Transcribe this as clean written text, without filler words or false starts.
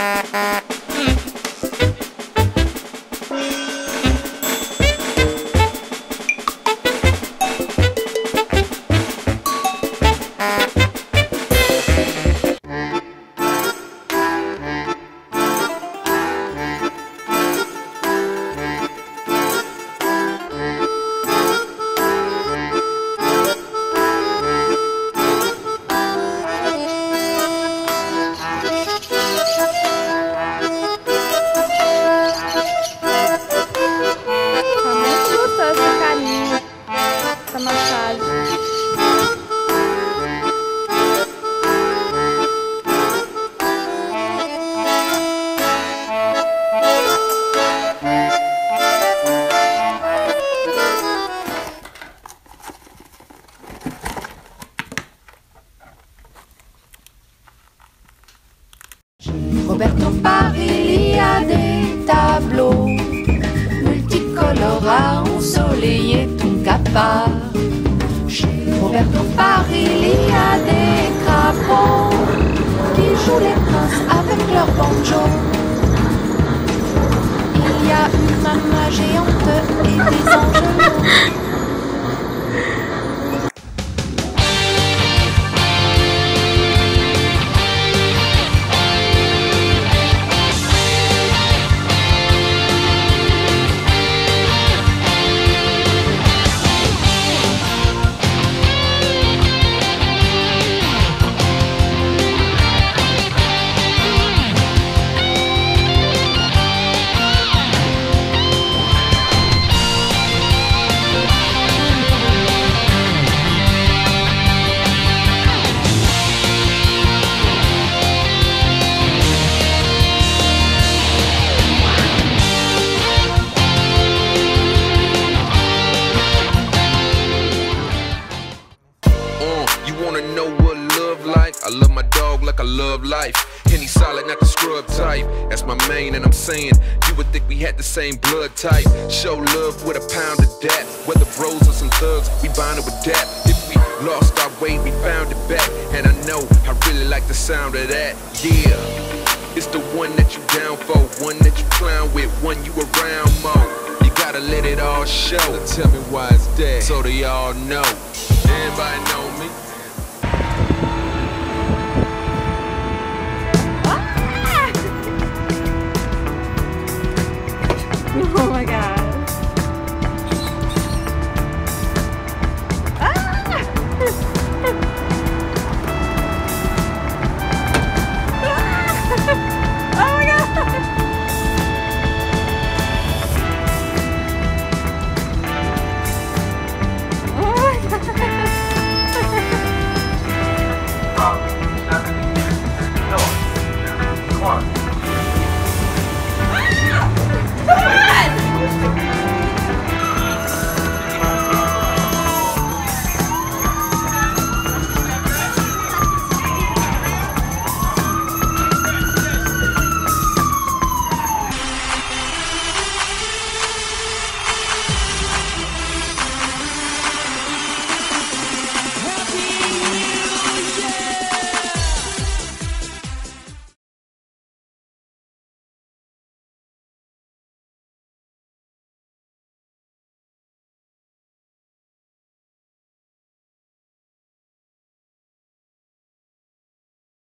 Roberto Parelli a des tableaux multicolores ensoleillés ton capard. Chez Roberto Parelli a des crapauds qui jouent les princes avec leur banjo. Il y a une maman géante et des angelots. I love my dog like I love life. Henny solid, not the scrub type. That's my main, and I'm saying you would think we had the same blood type. Show love with a pound of that. Whether bros or some thugs, we bonded with that. If we lost our way, we found it back. And I know I really like the sound of that. Yeah, it's the one that you down for, one that you clown with, one you around more. You gotta let it all show. Tell me why it's that, so they all know. Everybody know me.